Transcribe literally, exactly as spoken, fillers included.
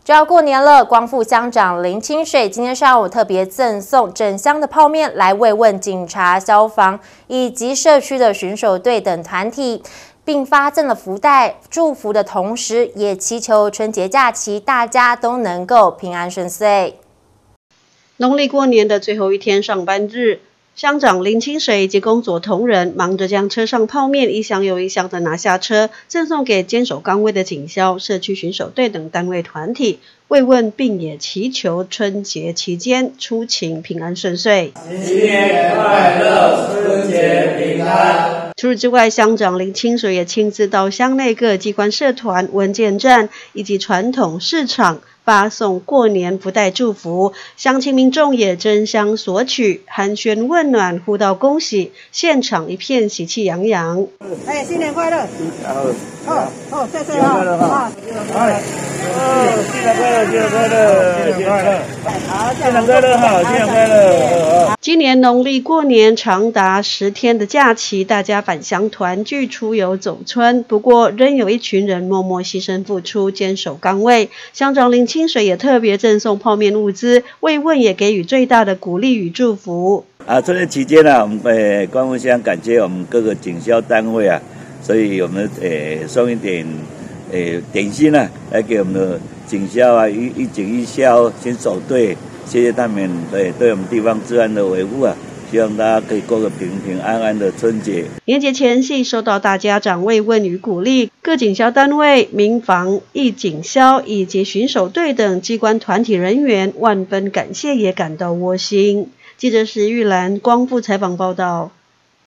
就要过年了，光复乡长林清水今天上午特别赠送整箱的泡面来慰问警察、消防以及社区的巡守队等团体，并发赠了福袋，祝福的同时，也祈求春节假期大家都能够平安顺遂。 农历过年的最后一天上班日，乡长林清水以及工作同仁忙着将车上泡面一箱又一箱的拿下车，赠送给坚守岗位的警消、社区巡守队等单位团体，慰问并也祈求春节期间出勤平安顺遂。 新年快乐，春节平安。 除此之外，乡长林清水也亲自到乡内各机关社团、文件站以及传统市场发送过年福袋祝福，乡亲民众也争相索取，寒暄问暖，互道恭喜，现场一片喜气洋洋。 哎，新年快乐！ 好， 好，再见啊！ 哎，哦，新年快乐，新年快乐，新年快乐！好，新年快乐，好，新年快乐！ 今年农历过年长达十天的假期，大家返乡团聚、出游走村。不过，仍有一群人默默牺牲付出，坚守岗位。乡长林清水也特别赠送泡面物资，慰问也给予最大的鼓励与祝福。 啊，春节期间呢、啊，我们呃光复乡感谢我们各个警消单位啊，所以我们呃送一点呃点心啊，来给我们的警消啊、一一警一消、巡守队，谢谢他们对对我们地方治安的维护啊。希望大家可以过个平平安安的春节。 年节前夕，受到大家长慰问与鼓励，各警消单位、民防、义警消以及巡守队等机关团体人员万分感谢，也感到窝心。记者石玉兰光复采访报道。